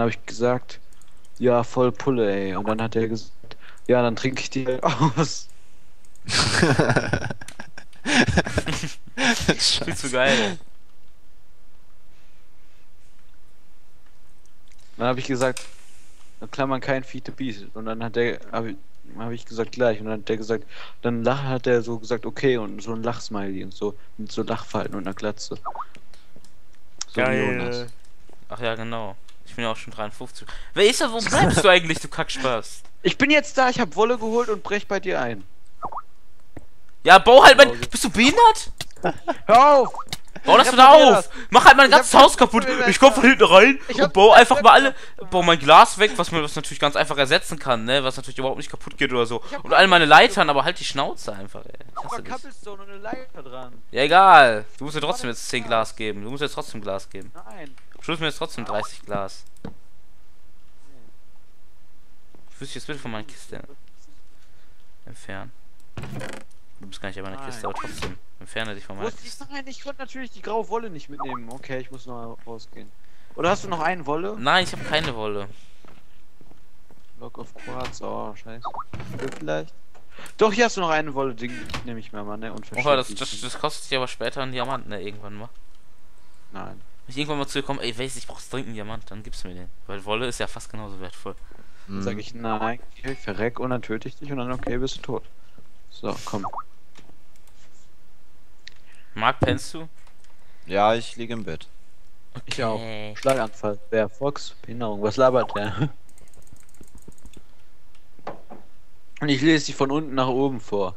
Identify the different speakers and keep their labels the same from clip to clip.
Speaker 1: habe ich gesagt, ja, voll Pulle, ey. Und dann hat er gesagt, ja, dann trinke ich die halt aus.
Speaker 2: Viel zu geil.
Speaker 1: Dann habe ich gesagt, Klammern kein Feed the Beast. Und dann hab ich gesagt, gleich. Und dann hat der gesagt, hat er so gesagt, okay, und so ein Lachsmiley und so, mit so Lachfalten und einer Glatze. So wie Jonas.
Speaker 2: Ach ja, genau. Ich bin ja auch schon 53. Wer ist da? Wo bleibst du eigentlich, du Kackspaß?
Speaker 1: Ich bin jetzt da, ich habe Wolle geholt und brech bei dir ein.
Speaker 2: Ja, bau halt mein. Bist du behindert?
Speaker 1: Hör auf!
Speaker 2: Bau das
Speaker 1: Ich
Speaker 2: wieder
Speaker 1: hab von dir
Speaker 2: auf! Mach halt mein
Speaker 1: Ich
Speaker 2: ganzes
Speaker 1: hab
Speaker 2: Haus kaputt!
Speaker 1: von dir
Speaker 2: Ich komm von hinten rein
Speaker 1: Ich
Speaker 2: und
Speaker 1: hab
Speaker 2: bau einfach mal alle.
Speaker 1: das-
Speaker 2: Bau mein Glas weg, was natürlich ganz einfach ersetzen kann, ne? Was natürlich überhaupt nicht kaputt geht oder so.
Speaker 1: Ich hab
Speaker 2: Und all meine Leitern, aber halt die Schnauze einfach, ey. Ich
Speaker 1: Da
Speaker 2: hasse das.
Speaker 1: Cobblestone und eine Leiter dran.
Speaker 2: Ja, egal. Du musst mir trotzdem jetzt 10 Glas geben. Du musst jetzt trotzdem Glas geben.
Speaker 1: Nein.
Speaker 2: Schluss mir jetzt trotzdem 30 Glas. Ich wüsste jetzt bitte von meiner Kiste entfernen. Du bist gar nicht in meiner Kiste, aber trotzdem. Entferne dich von meiner Kiste.
Speaker 1: Nein, ich konnte natürlich die graue Wolle nicht mitnehmen. Okay, ich muss noch rausgehen. Oder hast du noch einen Wolle?
Speaker 2: Nein, ich habe keine Wolle.
Speaker 1: Block of Quartz, oh, scheiße. Vielleicht. Doch, hier hast du noch eine Wolle, Ding nehme ich mir mal, ne? Und
Speaker 2: Oh, das kostet sich aber später einen Diamant, ne? Irgendwann mal.
Speaker 1: Nein.
Speaker 2: Wenn ich irgendwann mal zu dir komme, ey, weiß ich brauch's dringend einen Diamant, dann gibst du mir den. Weil Wolle ist ja fast genauso wertvoll.
Speaker 1: Dann sag ich nein, ich verreck und dann töte ich dich und dann okay, bist du tot. So, komm.
Speaker 2: Marc, pennst du?
Speaker 3: Ja, ich liege im Bett.
Speaker 1: Ich auch. Schlaganfall. Wer? Volksbehinderung. Was labert der? Und ich lese sie von unten nach oben vor.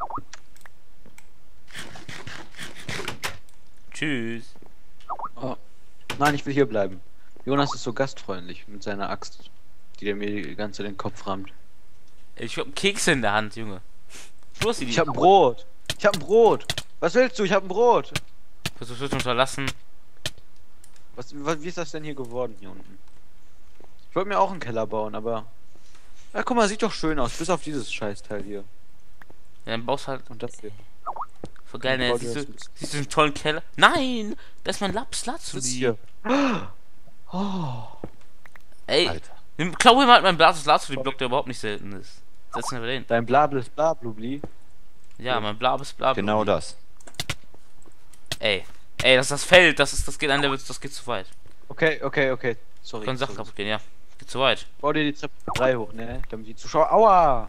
Speaker 2: Tschüss.
Speaker 1: Oh. Nein, ich will hier bleiben. Jonas ist so gastfreundlich mit seiner Axt, die der mir die ganze den Kopf rammt.
Speaker 2: Ich hab Kekse in der Hand, Junge. Du hast die.
Speaker 1: Ich hab ein Brot. Ich hab ein Brot. Was willst du? Ich hab ein Brot.
Speaker 2: Versuchst du unterlassen?
Speaker 1: Wie ist das denn hier geworden hier unten? Ich wollte mir auch einen Keller bauen, aber... Ja, guck mal, sieht doch schön aus, bis auf dieses Scheißteil hier.
Speaker 2: Ja, dann baust halt.
Speaker 1: Und das hier.
Speaker 2: Voll geil, ne?
Speaker 1: Bau
Speaker 2: Siehst
Speaker 1: dir
Speaker 2: du
Speaker 1: das
Speaker 2: diesen tollen Keller? Nein! Da ist mein
Speaker 1: Das
Speaker 2: Lazuli.
Speaker 1: hier. Oh.
Speaker 2: Ey,
Speaker 3: Alter.
Speaker 2: klau mir halt mein Lazuli-Block, der überhaupt nicht selten ist. Setzen wir den.
Speaker 1: Dein Blables Blablubli.
Speaker 2: Ja, mein Blabes Blabla.
Speaker 3: Genau das.
Speaker 2: Ey, das ist das Feld, das geht an der das geht zu weit.
Speaker 1: Okay. Sorry.
Speaker 2: Können Sachen kaputt gehen, ja. Geht zu weit.
Speaker 1: Bau dir die Treppe 3 hoch, ne? Damit die Zuschauer. Aua!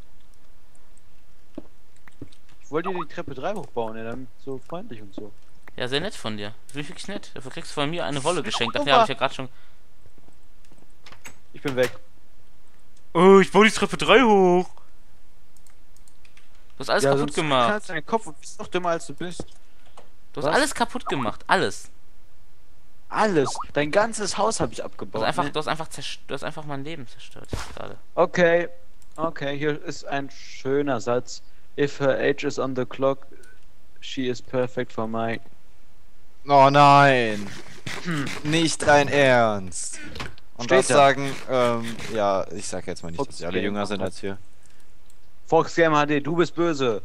Speaker 1: Ich wollte dir die Treppe 3 hochbauen, ne? Damit so freundlich und so.
Speaker 2: Ja, sehr nett von dir. Das ist wirklich nett. Dafür kriegst du von mir eine Wolle geschenkt. Ach ja, hab ich ja gerade schon.
Speaker 1: Ich bin weg.
Speaker 2: Oh, ich baue die Treppe 3 hoch. Du hast alles kaputt
Speaker 1: sonst
Speaker 2: gemacht.
Speaker 1: knallst du deinen Kopf und bist noch dümmer als du bist.
Speaker 2: Du hast
Speaker 1: Was?
Speaker 2: alles kaputt gemacht. Alles.
Speaker 1: Alles. Dein ganzes Haus habe ich abgebaut. Ne?
Speaker 2: Du hast einfach mein Leben zerstört. Gerade.
Speaker 1: Okay, hier ist ein schöner Satz. If her age is on the clock, she is perfect for my...
Speaker 3: Oh nein! Nicht dein Ernst! Und
Speaker 1: Steht
Speaker 3: das
Speaker 1: da.
Speaker 3: sagen, ja, ich sag jetzt mal nicht, dass sie alle
Speaker 1: Volksgame.
Speaker 3: jünger sind als wir.
Speaker 1: Volksgame HD, du bist böse.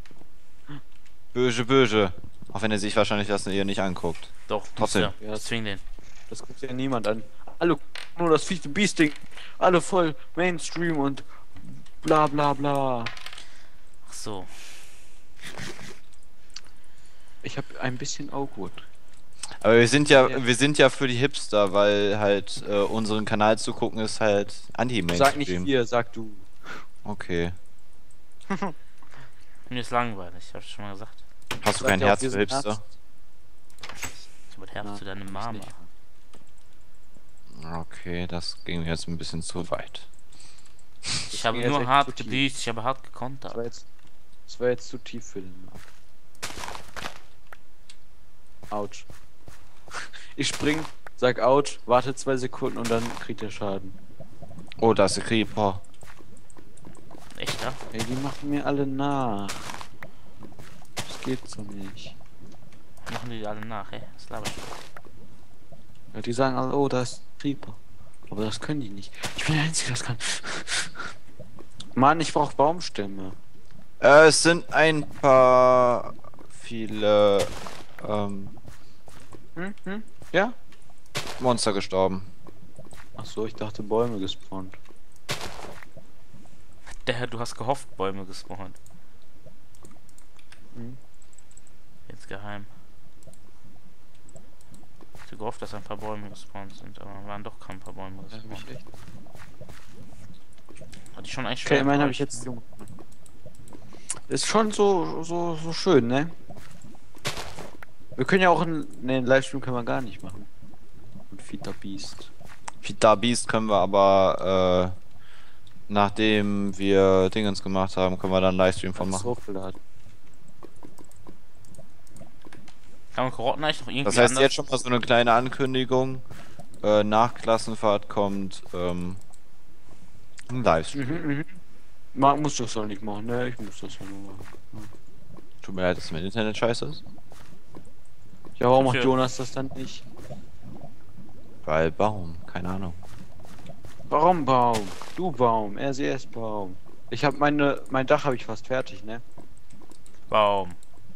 Speaker 3: Böse. Auch wenn er sich wahrscheinlich das ihr nicht anguckt.
Speaker 2: Doch,
Speaker 3: Trotzdem.
Speaker 2: Ja,
Speaker 1: Ja.
Speaker 2: ich zwing den.
Speaker 1: Das guckt ja niemand an. Alle nur das Feed the Beast Ding. Alle voll Mainstream und bla bla bla.
Speaker 2: Ach so.
Speaker 1: Ich habe ein bisschen Augurt.
Speaker 3: Aber wir sind ja für die Hipster, weil halt unseren Kanal zu gucken ist halt
Speaker 1: Sag nicht
Speaker 3: Anti-Mainstream.
Speaker 1: wir, sag du.
Speaker 3: Okay.
Speaker 2: Mir ist langweilig, hab ich schon mal gesagt.
Speaker 3: Hast du
Speaker 1: Sagt
Speaker 3: kein
Speaker 1: ja auch,
Speaker 3: Herz
Speaker 1: wir
Speaker 3: für
Speaker 1: sind
Speaker 3: Hipster?
Speaker 1: Arzt.
Speaker 2: Ich hab Herz
Speaker 1: Na,
Speaker 2: zu deinem
Speaker 1: ich
Speaker 2: Mama.
Speaker 1: nicht.
Speaker 3: Okay, das ging mir jetzt ein bisschen zu weit.
Speaker 2: Ich habe
Speaker 1: ging jetzt
Speaker 2: nur
Speaker 1: echt
Speaker 2: hart
Speaker 1: zu tief.
Speaker 2: gebleached, ich habe hart gekontert.
Speaker 1: Das war jetzt zu tief für den Markt. Autsch. Ich spring, sag Autsch, warte 2 Sekunden und dann kriegt er Schaden.
Speaker 3: Oh, da ist der Creeper.
Speaker 2: Echt, ja?
Speaker 1: Ey, die machen mir alle nach. Das geht so nicht.
Speaker 2: Machen die alle nach, ey? Das labert.
Speaker 1: Ja, die sagen alle, oh, da ist Creeper. Aber das können die nicht. Ich bin der Einzige, der das kann. Mann, ich brauche Baumstämme.
Speaker 3: Es sind ein paar viele
Speaker 1: Ja?
Speaker 3: Monster gestorben.
Speaker 1: Ach so, ich dachte Bäume gespawnt.
Speaker 2: Du hast gehofft, Bäume gespawnt.
Speaker 1: Hm.
Speaker 2: Jetzt geheim. Ich hatte gehofft, dass ein paar Bäume gespawnt sind, aber waren doch kein paar Bäume
Speaker 1: Ja, hab ich
Speaker 2: gespawnt.
Speaker 1: echt.
Speaker 2: Hatte ich schon eigentlich
Speaker 1: Okay,
Speaker 2: schwer
Speaker 1: meinen habe ich
Speaker 2: enttäuscht,
Speaker 1: jetzt.
Speaker 2: ne?
Speaker 1: Ist schon so schön, ne? Wir können ja auch einen Livestream können wir gar nicht machen. Und Feed the Beast.
Speaker 3: Vita Beast können wir aber, nachdem wir Dingens gemacht haben, können wir dann einen Livestream von
Speaker 1: Als
Speaker 3: machen.
Speaker 1: hochgeladen.
Speaker 2: Kann man Karotten eigentlich noch irgendwie
Speaker 3: Das heißt
Speaker 2: anders?
Speaker 3: jetzt schon mal so eine kleine Ankündigung. Nach Klassenfahrt kommt ein Livestream.
Speaker 1: Marc muss das doch nicht machen, ne? Ich muss das ja nur machen.
Speaker 3: Tut mir leid, dass mein Internet scheiße ist.
Speaker 1: Ja, warum macht
Speaker 2: Okay.
Speaker 1: Jonas das dann nicht?
Speaker 3: Weil Baum, keine Ahnung.
Speaker 1: Warum Baum? Du Baum, RCS Baum. Ich habe mein Dach habe ich fast fertig, ne?
Speaker 2: Baum.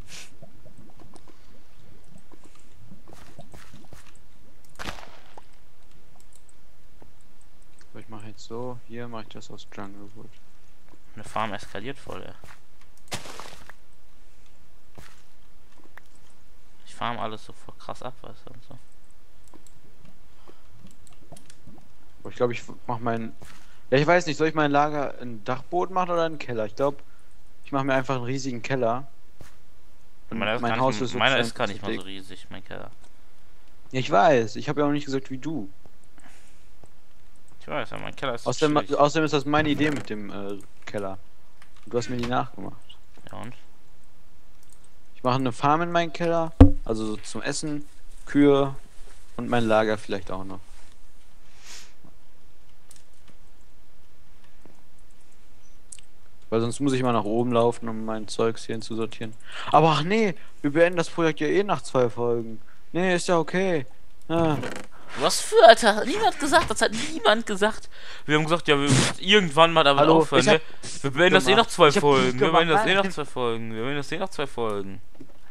Speaker 1: So, ich mache jetzt so, hier mache ich das aus Jungle Wood.
Speaker 2: Eine Farm eskaliert voll, ey. Ich farm alles so voll krass ab, weißt du, und so.
Speaker 1: Aber ich glaube, ich mache ja, ich weiß nicht, soll ich mein Lager ein Dachboden machen oder einen Keller? Ich glaube, ich mache mir einfach einen riesigen Keller. Und mein Haus ist so
Speaker 2: meiner
Speaker 1: klein,
Speaker 2: ist gar nicht mal
Speaker 1: dick.
Speaker 2: so riesig, mein Keller.
Speaker 1: Ja, ich weiß, ich habe ja auch nicht gesagt wie du.
Speaker 2: Ich weiß, aber mein Keller ist
Speaker 1: Außerdem ist das meine Idee mit dem Keller. Und du hast mir die nachgemacht.
Speaker 2: Ja, und?
Speaker 1: Ich mache eine Farm in meinen Keller, also so zum Essen, Kühe und mein Lager vielleicht auch noch. Weil sonst muss ich mal nach oben laufen, um mein Zeugs hier zu sortieren. Aber ach nee, wir beenden das Projekt ja eh nach 2 Folgen. Nee, ist ja okay. Ah.
Speaker 2: Was für, Alter? Niemand gesagt, das hat niemand gesagt. Wir haben gesagt, ja, wir müssen irgendwann mal damit
Speaker 1: Hallo,
Speaker 2: aufhören,
Speaker 1: ich hab
Speaker 2: ne? Wir beenden das eh nach 2
Speaker 1: Ich hab
Speaker 2: Folgen.
Speaker 1: nicht
Speaker 2: Wir beenden das eh
Speaker 1: gemacht,
Speaker 2: nach 2 Folgen. Wir beenden das eh nach 2 Folgen.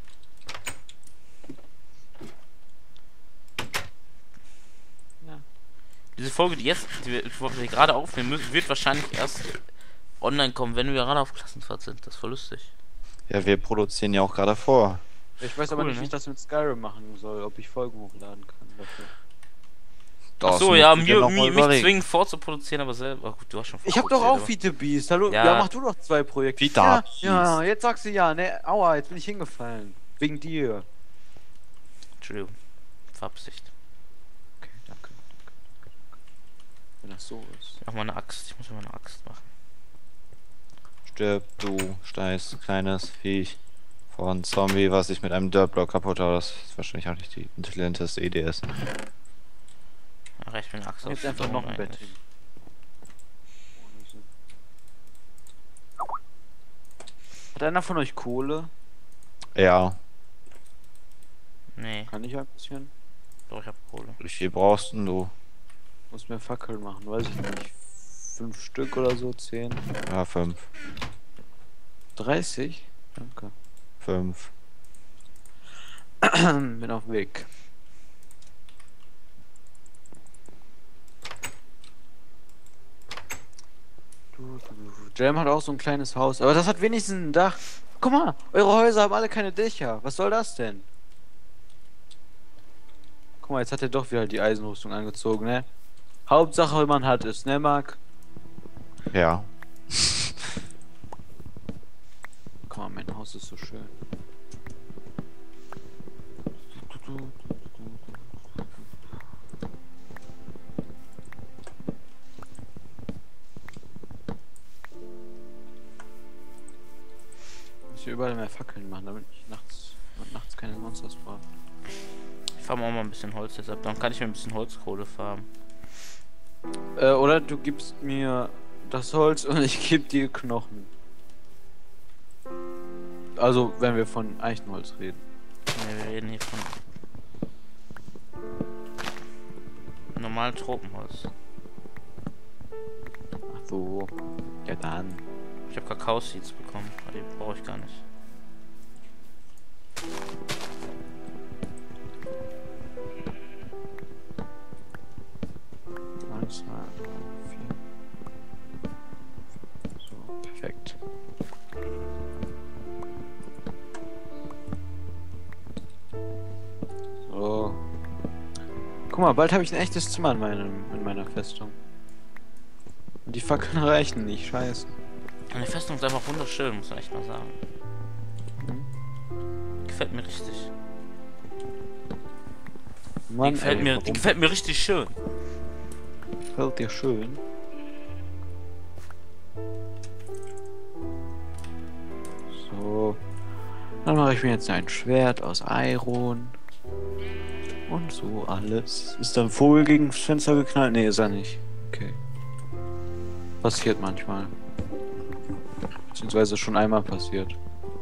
Speaker 1: Ja.
Speaker 2: Diese Folge, die wir gerade aufnehmen müssen, wird wahrscheinlich erst online kommen, wenn wir gerade auf Klassenfahrt sind. Das ist voll lustig.
Speaker 3: Ja, wir produzieren ja auch gerade vor.
Speaker 1: Ich weiß aber
Speaker 2: Cool,
Speaker 1: nicht, wie
Speaker 2: ne?
Speaker 1: ich das mit Skyrim machen soll, ob ich Folgen hochladen kann dafür.
Speaker 3: Das
Speaker 2: Achso,
Speaker 3: musst
Speaker 2: ja,
Speaker 3: du dir noch mal
Speaker 2: mich
Speaker 3: überlegen.
Speaker 2: zwingen vorzuproduzieren, aber selber. Oh, gut, du hast schon
Speaker 1: Ich hab doch auch Feed the Beast. Hallo?
Speaker 2: Ja.
Speaker 1: Ja, mach du doch 2 Projekte.
Speaker 3: Feed the
Speaker 1: ja,
Speaker 3: Beast.
Speaker 1: ja, jetzt sagst du ja, ne? Aua, jetzt bin ich hingefallen. Wegen dir.
Speaker 2: Entschuldigung. Verabsicht.
Speaker 1: Okay, danke. Wenn das so ist.
Speaker 2: Mach mal eine Axt. Ich muss mal eine Axt machen.
Speaker 3: Stirb, du steiß kleines Viech von Zombie, was ich mit einem Dirtblock kaputt habe. Das ist wahrscheinlich auch nicht die intelligenteste Idee ist.
Speaker 2: Ach, ich bin eine Axt.
Speaker 1: Jetzt
Speaker 2: aus
Speaker 1: einfach
Speaker 2: Stone
Speaker 1: noch ein Bett
Speaker 2: eigentlich.
Speaker 1: hin. Hat einer von euch Kohle?
Speaker 3: Ja,
Speaker 2: Nee,
Speaker 1: Kann ich ein bisschen?
Speaker 2: doch, ich hab Kohle.
Speaker 3: wie viel brauchst denn du?
Speaker 1: Muss mir Fackeln machen, weiß ich nicht. 5 Stück oder so, 10.
Speaker 3: Ja, 5.
Speaker 1: 30? Danke.
Speaker 3: 5.
Speaker 1: Bin auf dem Weg. Jam hat auch so ein kleines Haus, aber das hat wenigstens ein Dach. Guck mal, eure Häuser haben alle keine Dächer. Was soll das denn? Guck mal, jetzt hat er doch wieder die Eisenrüstung angezogen, ne? Hauptsache man hat es, ne, Marc?
Speaker 3: Ja.
Speaker 1: Guck mal, mein Haus ist so schön. Muss hier überall mehr Fackeln machen, damit ich nachts keine Monsters brauche.
Speaker 2: Ich farm auch mal ein bisschen Holz jetzt ab. Dann kann ich mir ein bisschen Holzkohle farmen.
Speaker 1: Oder du gibst mir das Holz und ich gebe dir Knochen. Also, wenn wir von Eichenholz reden.
Speaker 2: Ne, wir reden hier von normalen Tropenholz.
Speaker 1: Ach so. Ja dann.
Speaker 2: Ich habe Kakao-Seeds bekommen, aber die brauche ich gar nicht.
Speaker 1: Guck mal, bald habe ich ein echtes Zimmer in meiner Festung. Und die Fackeln reichen nicht, scheiße.
Speaker 2: Und die Festung ist einfach wunderschön, muss man echt mal sagen. Gefällt mir richtig.
Speaker 1: Mann,
Speaker 2: Die gefällt mir richtig schön.
Speaker 1: Gefällt dir schön. So. Dann mache ich mir jetzt ein Schwert aus Iron. Und so alles. Ist da ein Vogel gegen das Fenster geknallt? Nee, ist er nicht. Okay. Passiert manchmal. Beziehungsweise schon einmal passiert.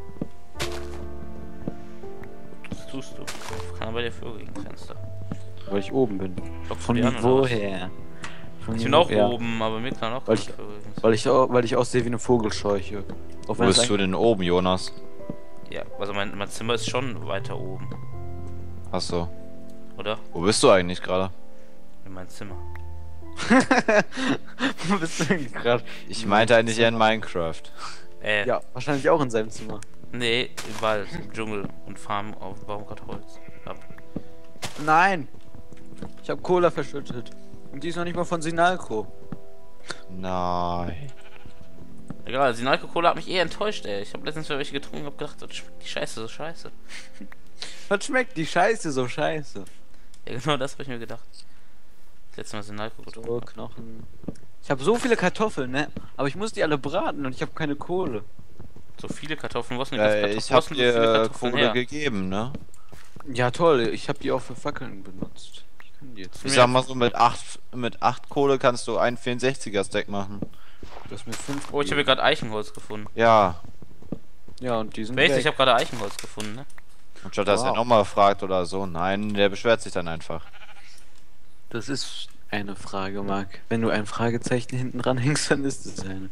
Speaker 2: Was tust du? Kann bei dir Vögel gegen Fenster.
Speaker 1: Weil ich oben bin.
Speaker 2: Von
Speaker 1: woher?
Speaker 2: Ich bin auch oben, aber mir kann auch
Speaker 1: Weil
Speaker 2: keine Vögel gegen
Speaker 1: weil ich aussehe wie eine Vogelscheuche. Auch
Speaker 3: Wo
Speaker 1: wenn es
Speaker 3: bist du denn oben, Jonas?
Speaker 2: Ja, also mein Zimmer ist schon weiter oben,
Speaker 3: Achso.
Speaker 2: oder?
Speaker 3: Wo bist du eigentlich gerade?
Speaker 2: In mein Zimmer.
Speaker 1: Wo bist du denn gerade?
Speaker 3: Ich meinte eigentlich eher in Minecraft.
Speaker 1: Ja, wahrscheinlich auch in seinem Zimmer.
Speaker 2: Nee, im Wald, im Dschungel und Farm auf Baumkartholz ab.
Speaker 1: Nein! Ich habe Cola verschüttet. Und die ist noch nicht mal von Sinalco.
Speaker 3: Nein.
Speaker 2: Egal, Sinalco Cola hat mich eher enttäuscht, ey. Ich habe letztens welche getrunken und hab gedacht, das schmeckt die Scheiße so scheiße.
Speaker 1: Was schmeckt die Scheiße so scheiße?
Speaker 2: Ja, genau das habe ich mir gedacht. Letztes Mal Sinalco getrunken.
Speaker 1: So, Knochen. Ich habe so viele Kartoffeln, ne? Aber ich muss die alle braten und ich habe keine Kohle.
Speaker 2: So viele Kartoffeln, was denn die
Speaker 3: Ich hab dir Kohle gegeben, ne?
Speaker 1: Ja, toll. Ich habe die auch für Fackeln benutzt. Ich kann die jetzt.
Speaker 3: Ich sag mal so, mit 8 Kohle kannst du einen 64er Stack machen.
Speaker 1: Du hast mir 5.
Speaker 2: Oh, ich habe hier gerade Eichenholz gefunden.
Speaker 3: Ja.
Speaker 1: Ja, und die sind
Speaker 2: Weißt du,
Speaker 1: weg.
Speaker 2: ich habe gerade Eichenholz gefunden, ne?
Speaker 3: Und statt dass er nochmal fragt oder so, nein, der beschwert sich dann einfach.
Speaker 1: Das ist eine Frage, Marc. Wenn du ein Fragezeichen hinten dran hängst, dann ist es eine.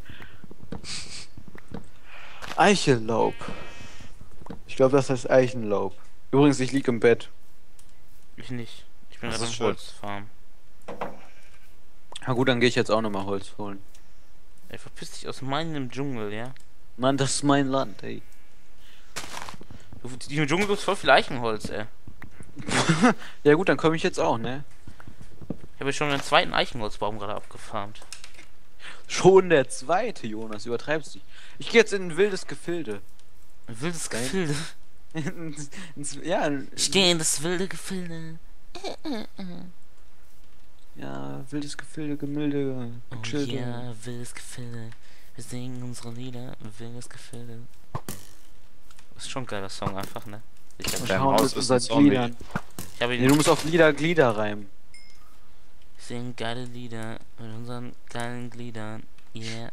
Speaker 1: Eichellaub. Ich glaube, das heißt Eichenlaub. Übrigens, ich lieg im Bett.
Speaker 2: Ich nicht. Ich bin
Speaker 3: Das
Speaker 2: gerade
Speaker 3: ist
Speaker 2: im
Speaker 3: schön.
Speaker 2: Holzfarm.
Speaker 1: Na gut, dann gehe ich jetzt auch nochmal Holz holen.
Speaker 2: Ey, verpiss dich aus meinem Dschungel, ja?
Speaker 1: Mann, das ist mein Land, ey.
Speaker 2: Im Dschungel gibt's voll viel Eichenholz, ey.
Speaker 1: Ja gut, dann komme ich jetzt auch, ne?
Speaker 2: Ich habe schon einen zweiten Eichenholzbaum gerade abgefarmt.
Speaker 1: Schon der zweite, Jonas, übertreibst dich. Ich gehe jetzt in ein wildes Gefilde.
Speaker 2: Ein wildes
Speaker 1: Geil.
Speaker 2: Gefilde.
Speaker 1: Ja,
Speaker 2: Ich gehe in das wilde Gefilde.
Speaker 1: ja, wildes Gefilde, Gemilde,
Speaker 2: Oh
Speaker 1: gechillte.
Speaker 2: ja, wildes Gefilde. Wir singen unsere Lieder, wildes Gefilde. Ist schon ein geiler Song einfach, ne? Ich
Speaker 1: Und
Speaker 2: hab
Speaker 3: Dein
Speaker 1: schauen
Speaker 3: Haus
Speaker 1: mit
Speaker 3: ist
Speaker 1: unseren
Speaker 3: ein Zombie.
Speaker 1: Gliedern.
Speaker 2: Ich habe
Speaker 1: Nee,
Speaker 2: ihn
Speaker 1: du musst auf Glieder reimen.
Speaker 2: singen geile Lieder mit unseren geilen Gliedern. Yeah.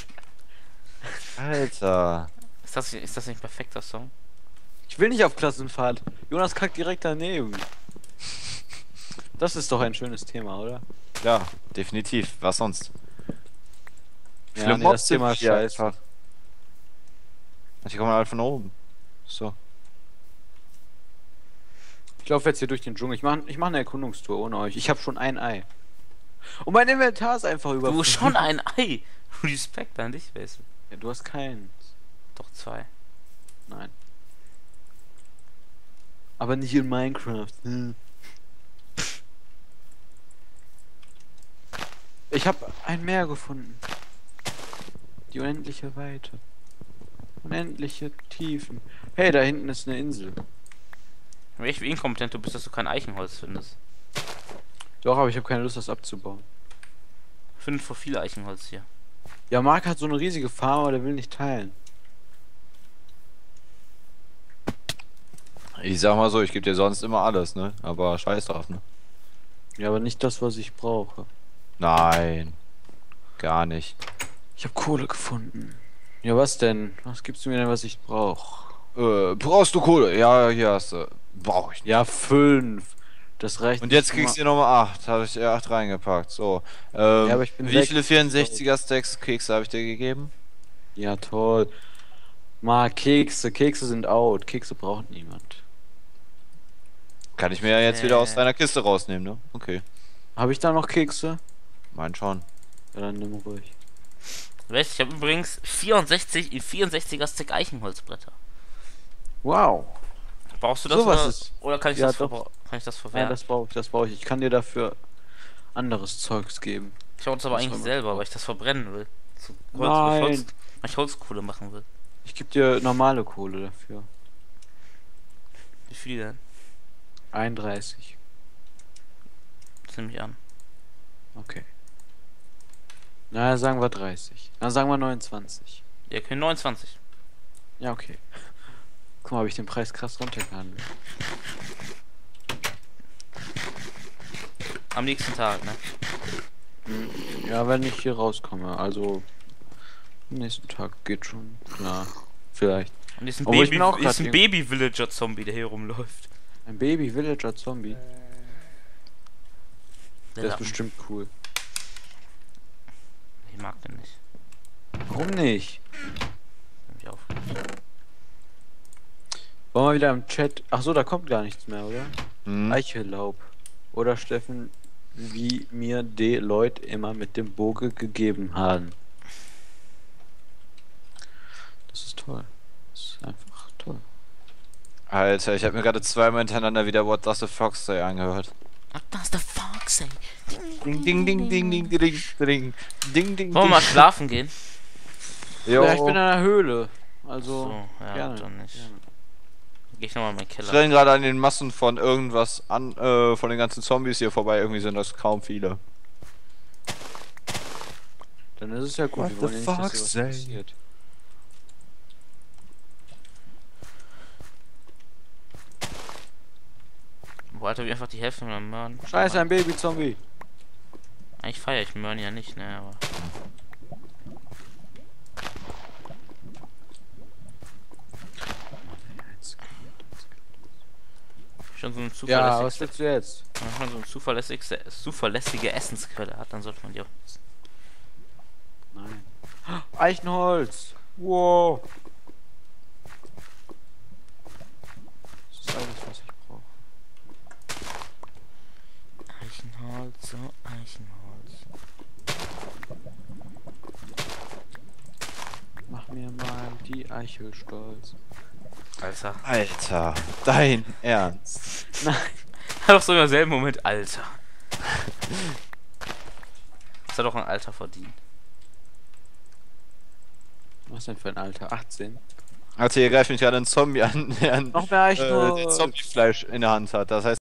Speaker 3: Alter.
Speaker 2: Ist das nicht ein perfekter Song?
Speaker 1: Ich will nicht auf Klassenfahrt. Jonas kackt direkt daneben. Das ist doch ein schönes Thema, oder?
Speaker 3: Ja, definitiv. Was sonst?
Speaker 1: Ja,
Speaker 3: Viele
Speaker 1: nee,
Speaker 3: Mobs
Speaker 1: das Thema
Speaker 3: sind
Speaker 1: ist
Speaker 3: hier
Speaker 1: scheiße.
Speaker 3: einfach. Und die kommen halt von oben. So.
Speaker 1: Ich laufe jetzt hier durch den Dschungel. Ich mach eine Erkundungstour ohne euch. Ich habe schon ein Ei. Und mein Inventar ist einfach über.
Speaker 2: Du schon ein Ei! Respekt an dich, weißt du.
Speaker 1: Ja, du hast keins.
Speaker 2: Doch 2.
Speaker 1: Nein. Aber nicht in Minecraft. Ich habe ein Meer gefunden. Die unendliche Weite. Unendliche Tiefen. Hey, da hinten ist eine Insel.
Speaker 2: Echt wie inkompetent du bist, dass du kein Eichenholz findest.
Speaker 1: Doch, aber ich habe keine Lust, das abzubauen.
Speaker 2: Wir finden vor viel Eichenholz hier.
Speaker 1: Ja, Marc hat so eine riesige Farm, aber der will nicht teilen.
Speaker 3: Ich sag mal so, ich gebe dir sonst immer alles, ne? Aber scheiß drauf, ne?
Speaker 1: Ja, aber nicht das, was ich brauche.
Speaker 3: Nein. Gar nicht.
Speaker 1: Ich habe Kohle gefunden. Ja, was denn? Was gibst du mir denn, was ich brauche?
Speaker 3: Brauchst du Kohle? Ja, hier hast du. Brauch ich nicht.
Speaker 1: Ja, 5. Das reicht.
Speaker 3: Und jetzt
Speaker 1: nicht
Speaker 3: kriegst du nochmal 8. Habe ich 8 reingepackt. So.
Speaker 1: aber ich bin
Speaker 3: wie
Speaker 1: weg.
Speaker 3: viele 64er Stacks Kekse habe ich dir gegeben?
Speaker 1: Ja, toll. Marc, Kekse. Kekse sind out. Kekse braucht niemand.
Speaker 3: Kann ich mir ja jetzt wieder aus deiner Kiste rausnehmen, ne? Okay.
Speaker 1: Habe ich da noch Kekse?
Speaker 3: Mein schon.
Speaker 1: Ja, dann nimm ruhig.
Speaker 2: Weißt du, ich habe übrigens 64 in 64er Stick Eichenholzbretter.
Speaker 1: Wow.
Speaker 2: Brauchst du das
Speaker 1: Sowas
Speaker 2: oder kann ich
Speaker 1: ja,
Speaker 2: das
Speaker 1: doch.
Speaker 2: kann ich das
Speaker 1: Ja,
Speaker 2: verwerten?
Speaker 1: das brauche ich, das brauche ich. Ich kann dir dafür anderes Zeugs geben.
Speaker 2: Ich brauche das aber
Speaker 1: Das
Speaker 2: eigentlich
Speaker 1: war-
Speaker 2: selber, weil ich das verbrennen will. Zu
Speaker 1: Nein.
Speaker 2: weil ich Holzkohle machen will.
Speaker 1: Ich gebe dir normale Kohle dafür.
Speaker 2: Wie viel denn?
Speaker 1: 31.
Speaker 2: Das nehme ich an.
Speaker 1: Okay. Na, sagen wir 30. Dann sagen wir 29.
Speaker 2: Ja, okay, 29.
Speaker 1: Ja, okay. Guck mal, habe ich den Preis krass runtergehandelt.
Speaker 2: Am nächsten Tag, ne?
Speaker 1: Ja, wenn ich hier rauskomme. Also, am nächsten Tag geht schon. Klar. Vielleicht.
Speaker 2: Und ist ein
Speaker 1: Obwohl, ich bin auch grad
Speaker 2: Baby-Villager-Zombie, der hier rumläuft.
Speaker 1: Ein Baby-Villager-Zombie. Der ist
Speaker 2: Lappen.
Speaker 1: bestimmt cool.
Speaker 2: Ich mag den nicht.
Speaker 1: Warum nicht?
Speaker 2: Hab mich aufgeregt.
Speaker 1: Wollen wir wieder im Chat. Ach so, da kommt gar nichts mehr, oder?
Speaker 3: Hm.
Speaker 1: Eichellaub. Oder Steffen, wie mir die Leute immer mit dem Bogen gegeben haben. Das ist toll. Das ist einfach toll.
Speaker 3: Alter, ich habe mir gerade zweimal hintereinander wieder What Does the Fox Say angehört.
Speaker 2: What does the fox say?
Speaker 3: Ding, ding, ding, ding, ding, ding, ding, ding, ding.
Speaker 2: Wollen wir mal schlafen gehen?
Speaker 3: Jo.
Speaker 1: Ja, ich bin in einer Höhle. Also,
Speaker 2: So, ja,
Speaker 1: gerne.
Speaker 2: dann nicht.
Speaker 1: gerne.
Speaker 2: Geh ich nochmal in meinen
Speaker 3: Ich
Speaker 2: Keller.
Speaker 3: renne gerade an den Massen von irgendwas an, von den ganzen Zombies hier vorbei. Irgendwie sind das kaum viele.
Speaker 1: Dann ist es ja gut.
Speaker 3: What
Speaker 1: Wir wollen
Speaker 3: the
Speaker 1: ja nicht, dass
Speaker 3: fuck
Speaker 1: dir was
Speaker 3: say?
Speaker 1: passiert.
Speaker 2: Boah, Alter, wie einfach die Hälfte von Möhren.
Speaker 1: Scheiße, ein Baby-Zombie.
Speaker 2: Eigentlich feiere ich Möhren ja nicht, ne, aber. Schon so eine
Speaker 1: Ja, was willst du jetzt?
Speaker 2: wenn man schon so eine zuverlässige Essensquelle hat, dann sollte man die auch nutzen.
Speaker 1: Nein. Eichenholz. Wow. Das ist alles, was ich brauche.
Speaker 2: Eichenholz, so Eichenholz.
Speaker 1: Mach mir mal die Eichel stolz.
Speaker 2: Alter.
Speaker 3: Alter, dein Ernst?
Speaker 1: Nein.
Speaker 2: Hat doch so im selben Moment, Alter. Das hat doch ein Alter verdient.
Speaker 1: Was denn für ein Alter? 18?
Speaker 3: Alter, hier greift mich gerade ein Zombie an, der ein
Speaker 1: Noch mehr Eichenholz.
Speaker 3: Zombiefleisch in der Hand hat. Das heißt,